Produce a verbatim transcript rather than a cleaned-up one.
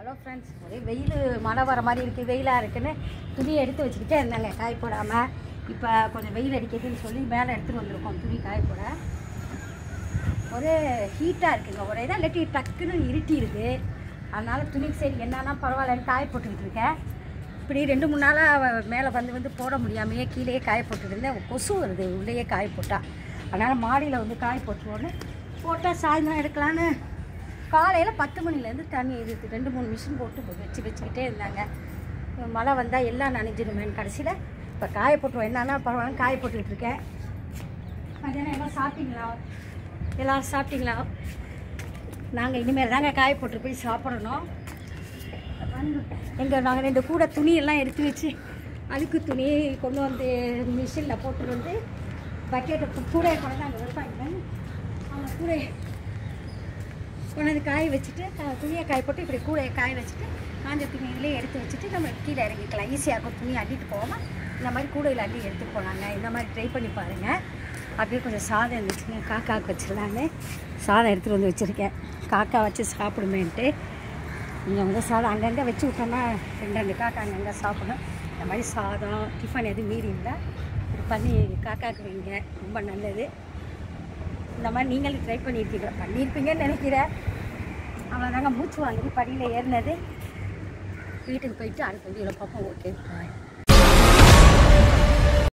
Hello friends, ஒரே வெயில் மழை வர மாதிரி இருக்குது, வெயிலாக இருக்குன்னு துணியை எடுத்து வச்சுக்கிட்டே இருந்தாங்க காய போடாமல். இப்போ கொஞ்சம் வெயில் அடிக்கிறதுன்னு சொல்லி மேலே எடுத்துகிட்டு வந்திருக்கோம் துணி காய போட. ஒரே ஹீட்டாக இருக்குங்க, ஒரே இதாக இல்லாட்டி டக்குன்னு இருட்டி இருக்குது. அதனால் துணிக்கு சரி என்னன்னா பரவாயில்லன்னு காய போட்டுக்கிட்டு இருக்கேன். இப்படி ரெண்டு மூணு நாளாக மேலே வந்து வந்து போட முடியாமையே கீழே காய போட்டுட்டு இருந்தேன். கொசு வருது உள்ளேயே காய போட்டால். அதனால் மாடியில் வந்து காய போட்டுவோன்னு போட்டால் சாயந்தரம் எடுக்கலான்னு காலையில் பத்து மணிலேருந்து தண்ணி இது ரெண்டு மூணு மிஷின் போட்டு வச்சு வச்சுக்கிட்டே இருந்தாங்க. மழை வந்தால் எல்லாம் நனைஞ்சிடுமேன்னு கடைசியில் இப்போ காய போட்டுருவோம். என்னன்னா பரவாயில்ல காய போட்டுக்கிட்டு இருக்கேன். மத்தியானம் எல்லாம் சாப்பிட்டீங்களா? எல்லோரும் சாப்பிட்டீங்களா? நாங்கள் இனிமேல் தாங்க காய போட்டு போய் சாப்பிடணும். எங்கள் நாங்கள் ரெண்டு கூட துணியெல்லாம் எடுத்து வச்சு அழுக்கு துணி கொண்டு வந்து மிஷினில் போட்டுட்டு வந்து பக்கெட்டை கூடையை கொண்டு அங்கே வைப்பாங்க. அவங்க கூடையை கொண்டாந்து காய வச்சுட்டு துணியை காய போட்டு இப்படி கூடையை காய வச்சுட்டு காஞ்ச துணியிலே எடுத்து வச்சுட்டு நம்ம கீழே இறங்கிக்கலாம். ஈஸியாக இருக்கும். துணி அள்ளிட்டு போகாமல் இந்த மாதிரி கூடையில் அள்ளி எடுத்துகிட்டு போனாங்க. இந்த மாதிரி ட்ரை பண்ணி பாருங்கள். அப்படியே கொஞ்சம் சாதம் இருந்துச்சுங்க, காக்காவுக்கு வச்சிடலான்னு சாதம் எடுத்துகிட்டு வந்து வச்சுருக்கேன். காக்கா வச்சு சாப்பிடுமேன்ட்டு இங்கே வந்து சாதம் அங்கங்கே வச்சு விட்டோம்னா ரெண்டு ரெண்டு காக்கா அங்கங்கே சாப்பிடும். இந்த மாதிரி சாதம் டிஃபன் எதுவும் மீறி இல்லை இது பண்ணி காக்காவுக்கு வைங்க, ரொம்ப நல்லது. இந்த மாதிரி நீங்களும் ட்ரை பண்ணியிருக்கீங்க, பண்ணியிருப்பீங்கன்னு நினைக்கிறேன். அவ்வளோதாங்க, மூச்சு வாங்கி படியில் ஏறினது. வீட்டுக்கு போயிட்டு அடுத்த வீடியோவில் பார்ப்போம். ஓகே.